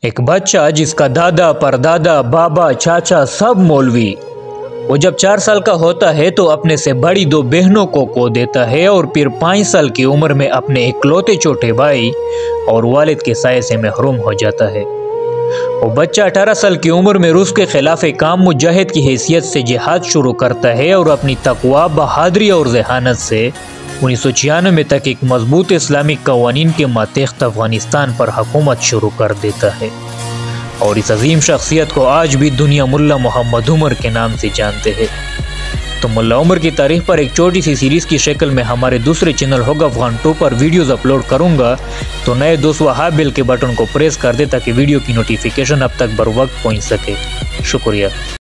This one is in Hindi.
एक बच्चा जिसका दादा परदादा बाबा चाचा सब मौलवी। वो जब 4 साल का होता है तो अपने से बड़ी 2 बहनों को खो देता है और फिर 5 साल की उम्र में अपने इकलौते छोटे भाई और वालिद के साये से महरूम हो जाता है। वो बच्चा 18 साल की उम्र में रूस के खिलाफ एक आम मुजाहिद की हैसियत से जिहाद शुरू करता है और अपनी तकवा, बहादुरी और जहानत से 1996 तक एक मजबूत इस्लामिक कवानीन के मातहत अफगानिस्तान पर हुकूमत शुरू कर देता है। और इस अजीम शख्सियत को आज भी दुनिया मुल्ला मोहम्मद उमर के नाम से जानते हैं। तो मुल्ला उमर की तारीख पर एक छोटी सी सीरीज़ की शक्ल में हमारे दूसरे चैनल होगा अफगान 2 पर वीडियोस अपलोड करूंगा, तो नए दोस्त वहाँ बेल के बटन को प्रेस कर दे ताकि वीडियो की नोटिफिकेशन अब तक बर वक्त पहुँच सके। शुक्रिया।